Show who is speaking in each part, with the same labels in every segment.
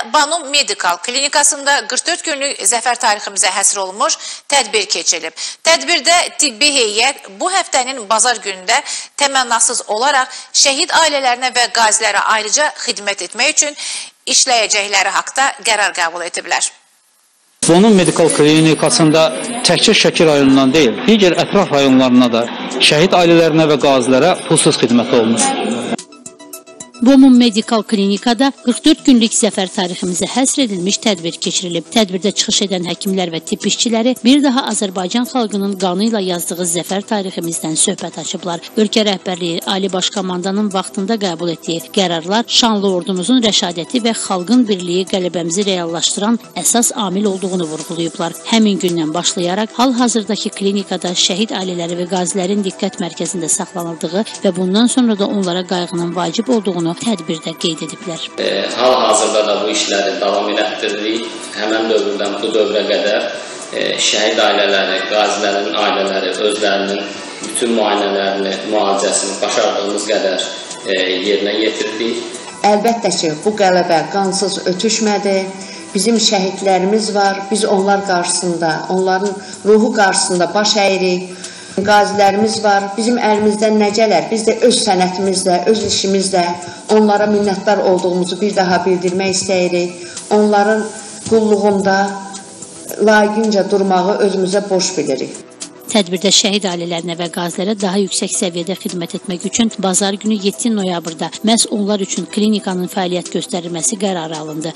Speaker 1: Banu Medical klinikasında 44 günlük zəfər tariximizə həsr olunmuş tədbir keçirilib. Tədbirdə tibbi heyət bu həftənin bazar günündə təmənnasız olaraq şəhid ailələrinə və qazilərə ayrıca xidmət etmək üçün işləyəcəkləri haqda qərar qəbul ediblər.
Speaker 2: Banu Medical klinikasında təkcə Şəki rayonundan deyil, digər ətraf rayonlarına da şəhid ailələrinə və qazilərə pulsuz xidmət olunur.
Speaker 3: Banu Medical klinikada 44 günlük zəfər tariximizə həsr edilmiş tədbir keçirilib. Tədbirdə çıxış edən həkimlər və tibb işçiləri bir daha Azərbaycan xalqının qanı ilə yazdığı zəfər tariximizdən söhbət açıblar. Ölkə rəhbərliyi, Ali Baş Komandanın vaxtında qəbul etdiyi qərarlar şanlı ordumuzun rəşadəti və xalqın birliyi qələbəmizi reallaşdıran əsas amil olduğunu vurğulayıblar. Həmin gündən başlayaraq hal-hazırdakı klinikada şəhid ailələri və qazilərin diqqət mərkəzində saxlanıldığı və bundan sonra da onlara qayğının vacib olduğunu tədbirdə qeyd ediblər.
Speaker 4: Hal-hazırda da bu işləri davam elətdiririk. Həmən dövrdən bu dövrə qədər şəhid ailələri, qazilərin ailələri özlərinin bütün müayinələrini, müalicəsini başardığımız qədər yerinə yetirdik.
Speaker 5: Əlbəttə ki, bu qələbə qansız ötüşmədi. Bizim şəhidlərimiz var. Biz onlar qarşısında, onların ruhu qarşısında baş əyirik. Qazilərimiz var, bizim əlimizdən nə gələr? Biz də öz sənətimizlə, öz işimizlə onlara minnətdar olduğumuzu bir daha bildirmək istəyirik. Onların qulluğunda layiqincə durmağı özümüzə borc bilirik.
Speaker 3: Tədbirdə şəhid ailələrinə və qazilərə daha yüksək səviyyədə xidmət etmək üçün bazar günü 7 noyabrda məhz onlar üçün klinikanın fəaliyyət göstərilməsi qərarı alındı.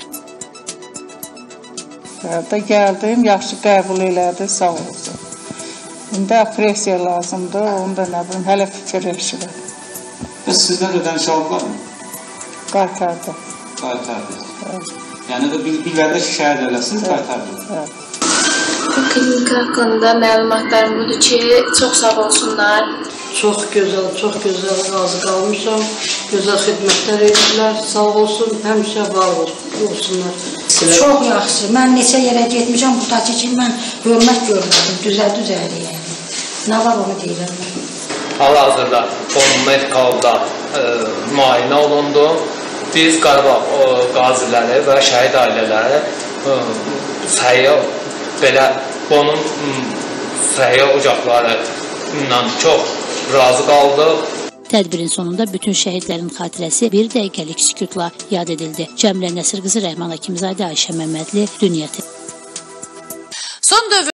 Speaker 6: Gəldim, yaxşı qəbul elədi, sağ olsun. İndi apresiya lazımdır, onu da nə bilim, hələ fikirləşirəm.
Speaker 2: Bəs sizdən ödəniş aldılar mı?
Speaker 6: Qaytardı.
Speaker 2: Qaytardı. Evet. Yəni də bir qədər şikayət eləsiniz, qaytardı.
Speaker 6: Evet.
Speaker 7: Bu klinika haqqında məlumatlarım budur ki, çox sağ olsunlar.
Speaker 8: Çox gözəl razı qalmışam. Gözəl xidmətlər edirlər, sağ olsun, həmişə var olsunlar.
Speaker 9: Çox yaxşı. Mən neçə yerə getmişəm, bu takı ki, mən hörmət görmədim, düzəldi. Nə var onu deyirəm.
Speaker 10: Hal-hazırda Banu Medical'da müayinə olundu. Biz Qarabağ qaziləri və şəhid ailələri səhiyyə belə onun səhiyyə ocaqları ilə çox razı qaldıq.
Speaker 3: Tədbirin sonunda bütün şəhidlərin xatirəsi bir dəqiqəlik sükutla yad edildi. Cəmilə Nəsir qızı, Rəhman Hakimzadə, Ayşə Məmmədli, Dünya TV.